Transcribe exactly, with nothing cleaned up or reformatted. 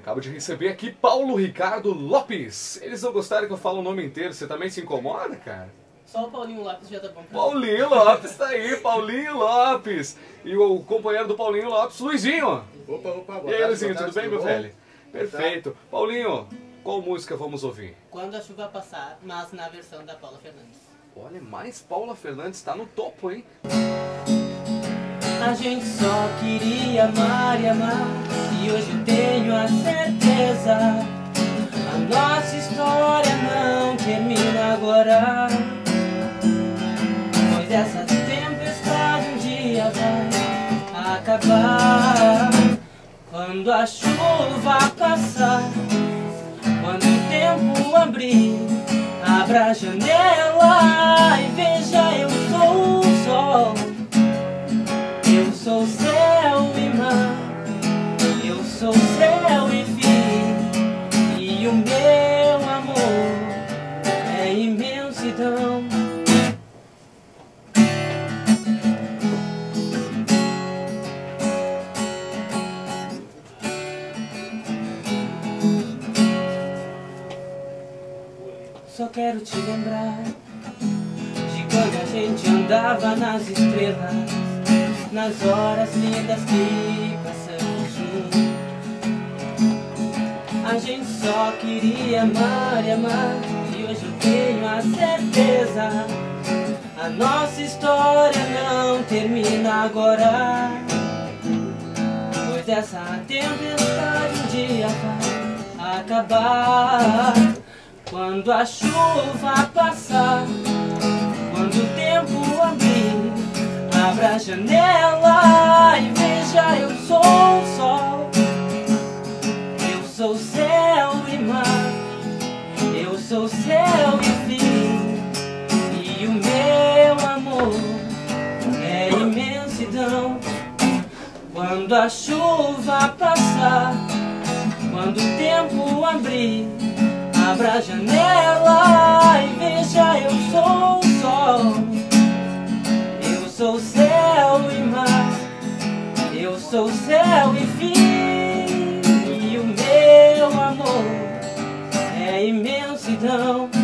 Acabo de receber aqui Paulo Ricardo Lopes. Eles não gostaram que eu falo o nome inteiro, você também se incomoda, cara? Só o Paulinho Lopes já tá bom. Paulinho Lopes tá aí, Paulinho Lopes. E o companheiro do Paulinho Lopes, Luizinho. Opa, opa, boa E aí, tarde, Luizinho, boa tudo tarde, bem, meu bom? velho? Perfeito. Paulinho, qual música vamos ouvir? Quando a chuva passar, mas na versão da Paula Fernandes. Olha, mais Paula Fernandes tá no topo, hein? A gente só queria amar e amar, e hoje eu tenho a certeza, a nossa história não termina agora, pois essa tempestade um dia vai acabar. Quando a chuva passar, quando o tempo abrir, abra a janela e veja, eu sou o sol, eu sou céu e mar, eu sou céu e fim, e o meu amor é imensidão. Só quero te lembrar de quando a gente andava nas estrelas, nas horas lindas que passamos juntos. A gente só queria amar e amar, e hoje eu tenho a certeza, a nossa história não termina agora, pois essa tempestade um dia vai acabar. Quando a chuva passar, quando o tempo abrir, abra a janela e veja, eu sou o sol, eu sou céu e mar, eu sou céu e fim, e o meu amor é imensidão. Quando a chuva passar, quando o tempo abrir, abra a janela e veja, eu sou o sol, eu sou céu e mar, eu sou céu e fim, e o meu amor é imensidão.